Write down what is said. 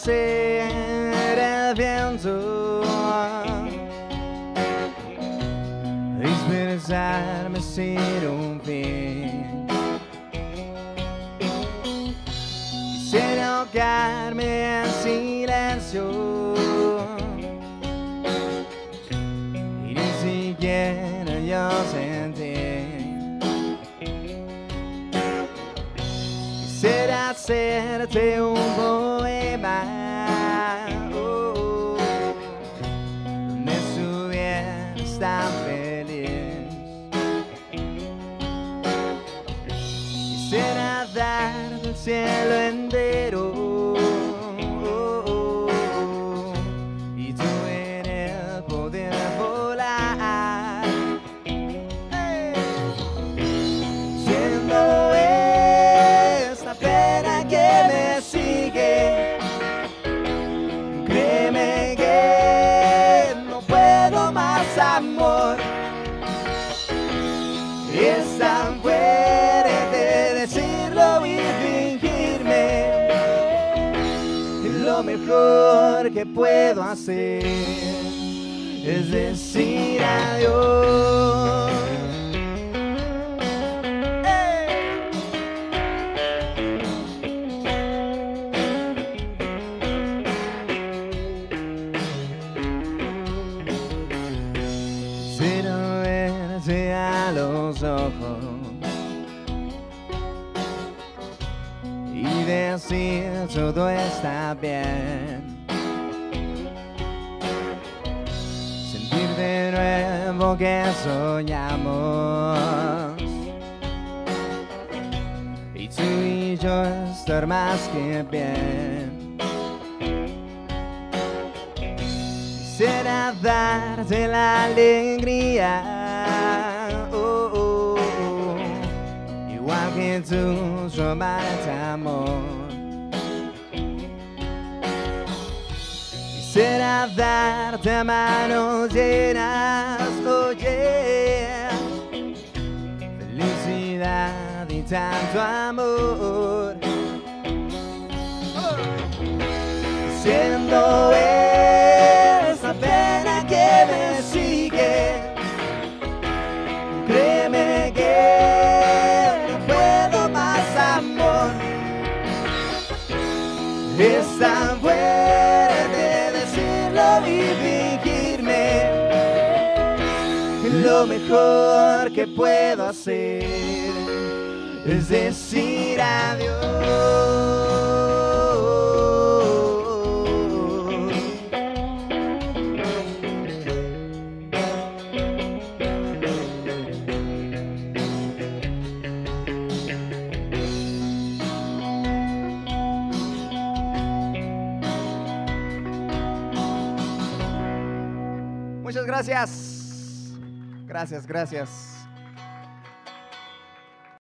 ser el viento, expresarme sin un fin. Quisiera ahogarme en silencio y ni siquiera yo sentir. Quisiera hacerte un poema, donde estuvieras tan feliz. Quisiera darte el cielo entero, y tú en él poder volar. Siendo esta pena que me sigue, créeme que no puedo más, amor. Es tan fuerte decirlo y fingirme. Lo mejor que puedo hacer es decir adiós. Quisiera verte a los ojos y decir todo está bien. Sentir de nuevo que soñamos y tú y yo estar más que bien. Quisiera darte la alegría, igual que tú, robarte amor. Quisiera darte a manos llenas, felicidad y tanto amor. Siendo esa pena que me sigue, créeme que no puedo más, amor. Es tan fuerte decirlo y fingirme. Lo mejor que puedo hacer es decir adiós. Muchas gracias. Gracias.